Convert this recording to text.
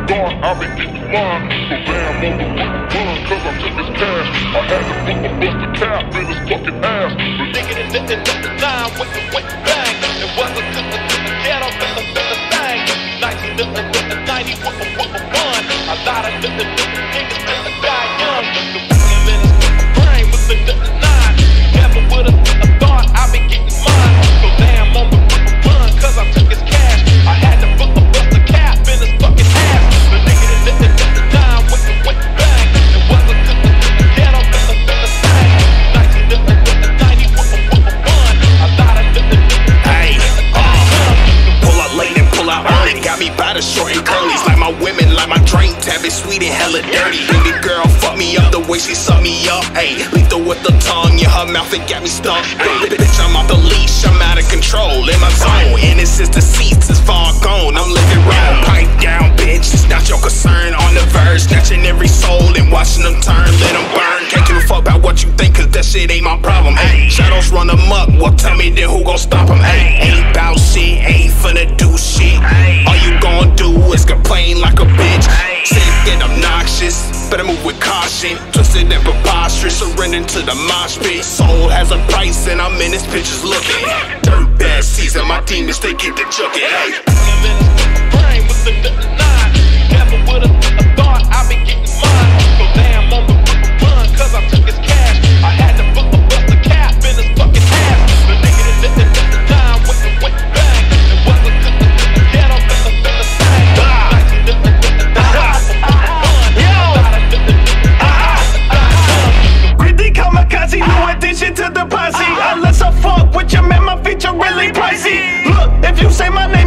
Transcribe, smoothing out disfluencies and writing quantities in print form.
dark, I been getting mine. So damn, on the run, cause I took his cash. I had to put a bust the cap in his fucking ass. The nigga that didn't know the time with the bang. It wasn't to the ghetto, but the thing. 1990 with a run. A lot of niggas that die young. The women in his brain with the nine. Never would've thought I been getting mine. So damn, on the run, cause I took his cash. I had to put a bust the cap in his fucking ass. The nigga that didn't know the time with the bang. It wasn't to the ghetto, but the thing. 1990 with a run. A lot of niggas pull out late and pull out early. Got me by the short and curlies. Like my women, like my drink tab is sweet and hella dirty. Baby girl fuck me up the way she suck me up. Ayy, lethal with the tongue, yeah, her mouth it got me stuck. Bitch, I'm off the leash, I'm out of control in my zone. Innocence deceits is far gone, I'm living wrong. Pipe down, bitch, it's not your concern. On the verge, snatching every soul and watching them turn, let them burn. Can't give a fuck about what you think, cause that shit ain't my problem. Ayy, shadows run amok, well tell me then who gon' stop them. Ayy, ain't bout shit, ain't finna do shit. All you gon' do is complain like a bitch. Sick and obnoxious, better move with caution. Twisted and preposterous, surrendering to the mosh pit. Soul has a price and I'm in this bitches looking. Dirt bad season, my demons they get the jucket. brain with the nine. Never would've thought I been getting mine. So damn, on the run, cause I took his cash. I had to put a bust the cap in his fucking ass. The nigga that didn't know the time with the bang. It wasn't to the ghetto, but the thing. Kamikaze, new addition to the posse. Unless I fuck with your man, my feature really pricey. Look, if you say my name